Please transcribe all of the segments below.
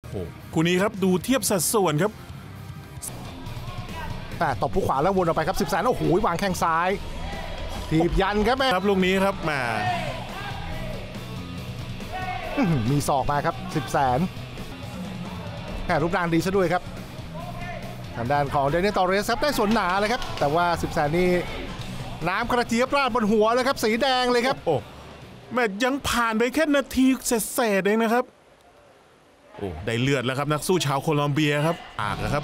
โอ้คู่นี้ครับดูเทียบสัดส่วนครับแต่ตบผู้ขวาแล้ววนออกไปครับ10 แสนโอ้โหวางแข้งซ้ายถีบยันครับแม่ครับลูกนี้ครับมามีศอกมาครับ10 แสนรูปร่างดีซะด้วยครับทางด้านของเดนิส ตอเรสครับได้ส่วนหนาเลยครับแต่ว่า10 แสนนี่น้ำกระเจี๊ยบราดบนหัวเลยครับสีแดงเลยครับโอ้แม่ยังผ่านไปแค่นาทีเศษเองนะครับโอ้ได้เลือดแล้วครับนักสู้ชาวโคลอมเบียครับอากนะครับ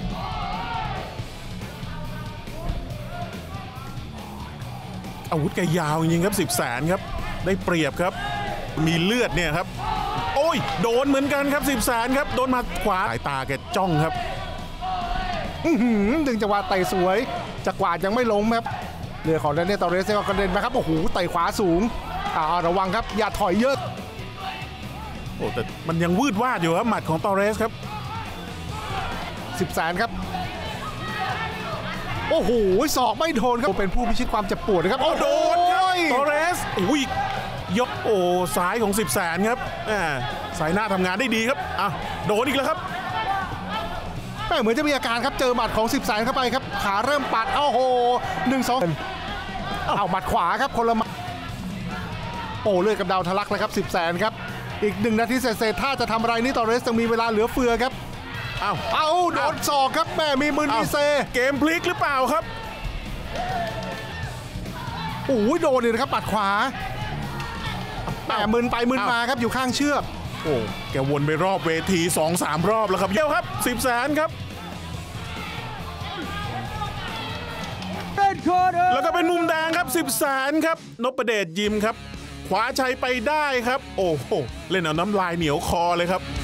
อาวุธแกยาวจริงๆครับ10 แสนครับได้เปรียบครับมีเลือดเนี่ยครับโอ้ยโดนเหมือนกันครับ10 แสนครับโดนมาขวาสายตาแกจ้องครับดึงจังหวะเตะสวยจักรวาดยังไม่ล้มครับเรือของเดนิส ตอเรสก็กระเด็นมาครับโอ้โหเตะขวาสูงระวังครับอย่าถอยเยอะโอ้แต่มันยังวืดวาดอยู่ครับหมัดของตอเรสครับ 10 แสนครับโอ้โหศอกไม่โดนครับเป็นผู้พิชิตความเจ็บปวดนะครับโอ้โดนครับตอเรสอุ้ยยกโอ้ซ้ายของ10 แสนครับสายหน้าทำงานได้ดีครับโดนอีกแล้วครับเหมือนจะมีอาการครับเจอหมัดของ10 แสนเข้าไปครับขาเริ่มปัดโอ้โห1-2หมัดขวาครับคนละโอ้เลือดกับดาวทะลักเลยครับ10 แสนครับอีก1 นาทีเศษถ้าจะทำอะไรนี่ตอเรสยังมีเวลาเหลือเฟือครับเอาโดนศอกครับแม่มีมือมีเซเกมพลิกหรือเปล่าครับโอ้ยโดนเลยนะครับปัดขวามึนไปมึนมาครับอยู่ข้างเชือกโอ้แกวนไปรอบเวที 2-3 รอบแล้วครับเยี่ยวครับ10 แสนครับแล้วก็เป็นมุมแดงครับ10 แสนครับนพเดชยิมครับคว้าชัยไปได้ครับโอ้โหเล่นเอาน้ำลายเหนียวคอเลยครับ